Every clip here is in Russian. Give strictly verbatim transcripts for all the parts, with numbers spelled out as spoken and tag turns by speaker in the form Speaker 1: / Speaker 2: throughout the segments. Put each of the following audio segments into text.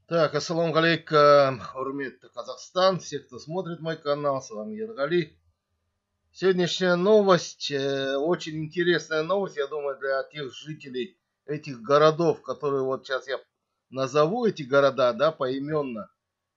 Speaker 1: Так, ассаламу алейкум, Урмет Казахстан, все, кто смотрит мой канал, с вами Ергали. Сегодняшняя новость, э, очень интересная новость, я думаю, для тех жителей этих городов, которые вот сейчас я назову эти города, да, поименно.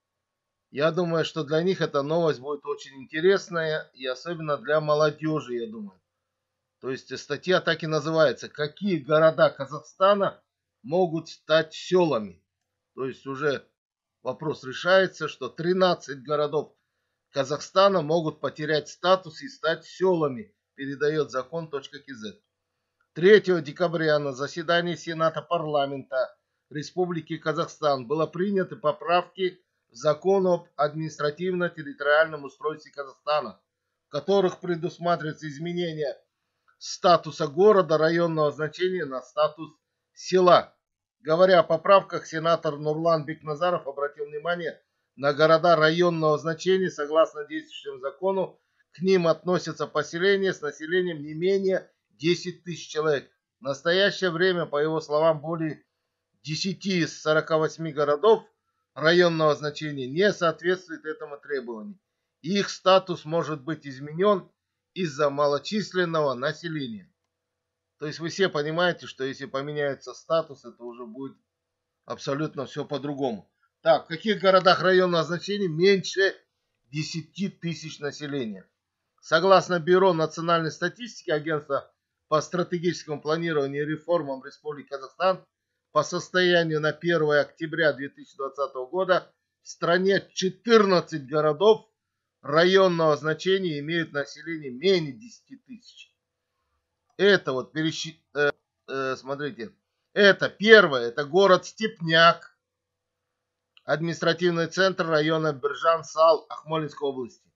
Speaker 1: Я думаю, что для них эта новость будет очень интересная, и особенно для молодежи, я думаю. То есть статья так и называется: «Какие города Казахстана могут стать селами?» То есть уже вопрос решается, что тринадцать городов Казахстана могут потерять статус и стать селами, передает закон.кз. третьего декабря на заседании Сената парламента Республики Казахстан было приняты поправки в закон об административно-территориальном устройстве Казахстана, в которых предусматривается изменение статуса города районного значения на статус села. Говоря о поправках, сенатор Нурлан Бекназаров обратил внимание на города районного значения. Согласно действующему закону, к ним относятся поселения с населением не менее десяти тысяч человек. В настоящее время, по его словам, более десяти из сорока восьми городов районного значения не соответствует этому требованию. Их статус может быть изменен из-за малочисленного населения. То есть вы все понимаете, что если поменяется статус, это уже будет абсолютно все по-другому. Так, в каких городах районного значения меньше десяти тысяч населения? Согласно Бюро национальной статистики, Агентства по стратегическому планированию и реформам Республики Казахстан, по состоянию на первое октября две тысячи двадцатого года в стране четырнадцать городов районного значения имеют население менее десяти тысяч. Это вот пересчит... э, э, смотрите. Это первое, это город Степняк, административный центр района Биржан-Сал Ахмолинской области.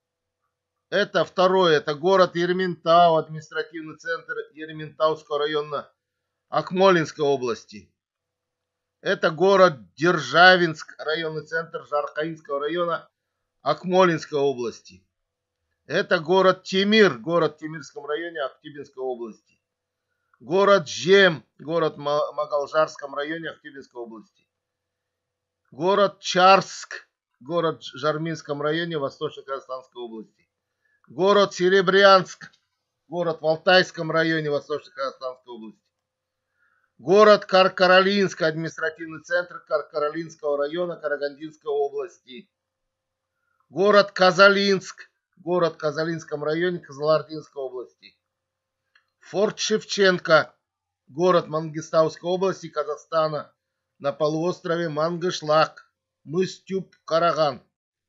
Speaker 1: Это второе, это город Ерментау, административный центр Ерментауского района Акмолинской области. Это город Державинск, районный центр Жаркаинского района Акмолинской области. Это город Темир, город в Темирском районе Актюбинской области. Город Жем, город в Магалжарском районе Актюбинской области. Город Чарск, город в Жарминском районе Восточно-Казахстанской области. Город Серебрянск, город в Алтайском районе Восточно-Казахстанской области. Город Каркаралинск, административный центр Каркаралинского района Карагандинской области. Город Казалинск, город в Казалинском районе Кызылординской области. Форт Шевченко, город Мангистауской области Казахстана, на полуострове Мангышлак, мыс Тюб-Караган.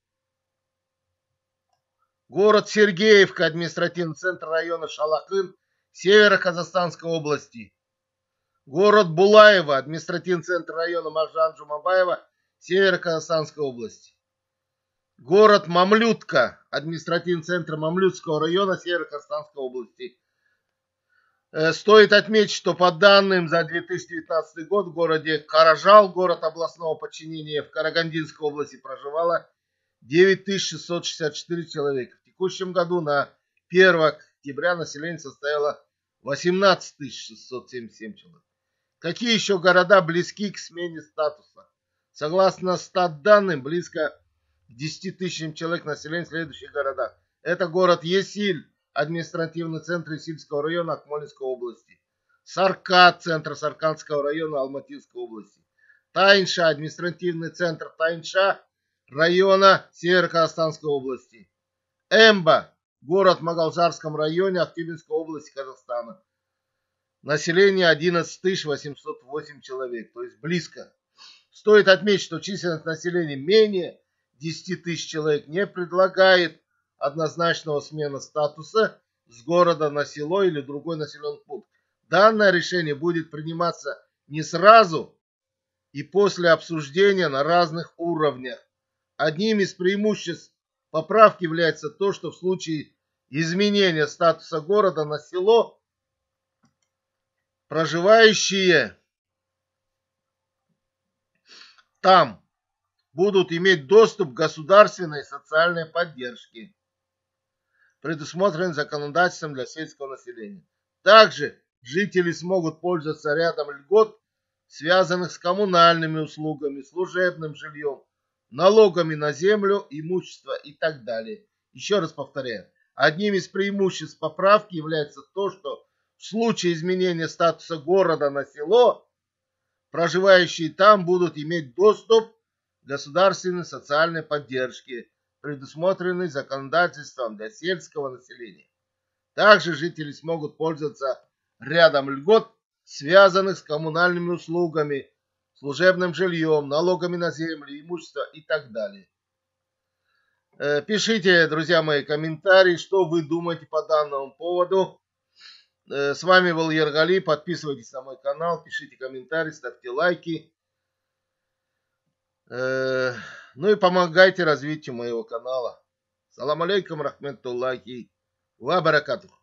Speaker 1: Город Сергеевка, административный центр района Шалакын, Северо-Казахстанской области. Город Булаево, административный центр района Махжан-Джумабаева, Северо-Казахстанской области. Город Мамлютка, административный центр Мамлютского района Северо-Казахстанской области. Стоит отметить, что по данным за две тысячи девятнадцатый год в городе Каражал, город областного подчинения в Карагандинской области, проживало девять тысяч шестьсот шестьдесят четыре человека. В текущем году на первое октября население составило восемнадцать тысяч шестьсот семьдесят семь человек. Какие еще города близки к смене статуса? Согласно статданным, близко к десяти тысячам человек населения в следующих городах. Это город Есиль, административный центр Исильского района Акмолинской области. Саркат, центр Сарканского района Алматинской области. Тайнша, административный центр Тайнша района Северо-Казахстанской области. Эмба, город в Магалжарском районе Актюбинской области Казахстана. Население одиннадцать тысяч восемьсот восемь человек, то есть близко. Стоит отметить, что численность населения менее десяти тысяч человек не предлагает однозначного смены статуса с города на село или другой населенный пункт. Данное решение будет приниматься не сразу и после обсуждения на разных уровнях. Одним из преимуществ поправки является то, что в случае изменения статуса города на село проживающие там будут иметь доступ к государственной и социальной поддержке, предусмотренной законодательством для сельского населения. Также жители смогут пользоваться рядом льгот связанных с коммунальными услугами, служебным жильем, налогами на землю, имущество и так далее. Еще раз повторяю, одним из преимуществ поправки является то, что в случае изменения статуса города на село, проживающие там будут иметь доступ к государственной социальной поддержке, предусмотренной законодательством для сельского населения. Также жители смогут пользоваться рядом льгот, связанных с коммунальными услугами, служебным жильем, налогами на землю, имущество и так далее. Пишите, друзья мои, комментарии, что вы думаете по данному поводу. С вами был Ергали. Подписывайтесь на мой канал, пишите комментарии, ставьте лайки. Ну и помогайте развитию моего канала. Салам алейкум, рахматуллахи ва баракатух.